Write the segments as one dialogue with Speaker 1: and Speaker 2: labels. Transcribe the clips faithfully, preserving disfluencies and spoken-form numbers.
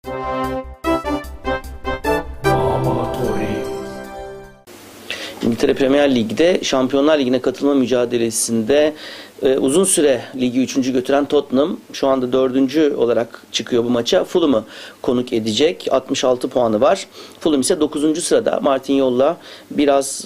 Speaker 1: İngiltere Premier Lig'de Şampiyonlar Ligi'ne katılma mücadelesinde e, uzun süre ligi üçüncü götüren Tottenham şu anda dördüncü olarak çıkıyor bu maça. Fulham'ı konuk edecek. altmış altı puanı var. Fulham ise dokuzuncu sırada. Martinyol'la biraz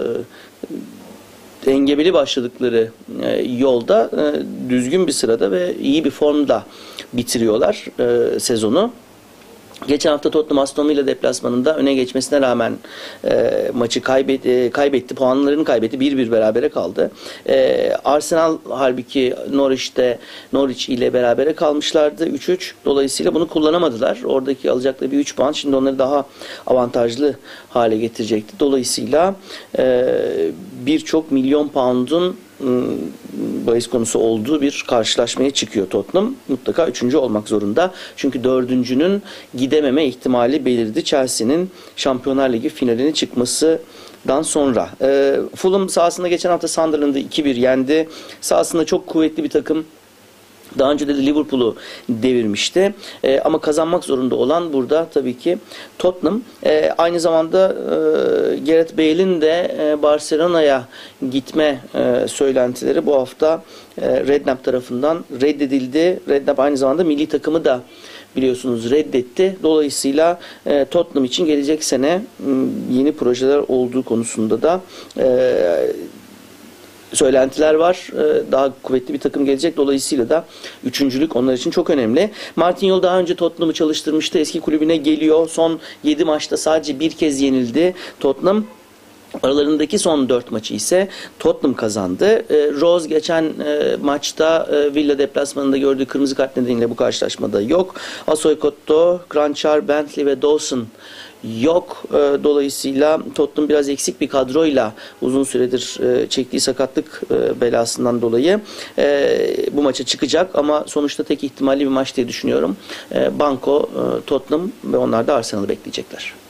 Speaker 1: e, engebeli başladıkları e, yolda e, düzgün bir sırada ve iyi bir formda bitiriyorlar e, sezonu. Geçen hafta Tottenham Aston Villa deplasmanında öne geçmesine rağmen e, maçı kaybet, e, kaybetti. Puanlarını kaybetti. bir bir berabere kaldı. E, Arsenal halbuki Norwich'te Norwich ile berabere kalmışlardı. üç üç. Dolayısıyla bunu kullanamadılar. Oradaki alacakları bir üç puan şimdi onları daha avantajlı hale getirecekti. Dolayısıyla e, birçok milyon pound'un bahis konusu olduğu bir karşılaşmaya çıkıyor Tottenham. Mutlaka üçüncü olmak zorunda. Çünkü dördüncünün gidememe ihtimali belirdi. Chelsea'nin Şampiyonlar Ligi finaline çıkmasından sonra. E, Fulham sahasında geçen hafta Sunderland'ı iki bir yendi. Sahasında çok kuvvetli bir takım. Daha önce de Liverpool'u devirmişti. E, ama kazanmak zorunda olan burada tabii ki Tottenham. E, aynı zamanda e, Gareth Bale'in de e, Barcelona'ya gitme e, söylentileri bu hafta e, Redknapp tarafından reddedildi. Redknapp aynı zamanda milli takımı da biliyorsunuz reddetti. Dolayısıyla e, Tottenham için gelecek sene m, yeni projeler olduğu konusunda da e, söylentiler var. Daha kuvvetli bir takım gelecek. Dolayısıyla da üçüncülük onlar için çok önemli. Martinyol daha önce Tottenham'ı çalıştırmıştı. Eski kulübüne geliyor. Son yedi maçta sadece bir kez yenildi Tottenham. Aralarındaki son dört maçı ise Tottenham kazandı. Rose geçen maçta Villa deplasmanında gördüğü kırmızı kart nedeniyle bu karşılaşmada yok. Asoykotto, Kranjčar, Bentley ve Dawson yok. Dolayısıyla Tottenham biraz eksik bir kadroyla uzun süredir çektiği sakatlık belasından dolayı bu maça çıkacak ama sonuçta tek ihtimalli bir maç diye düşünüyorum. Banko, Tottenham ve onlar da Arsenal'ı bekleyecekler.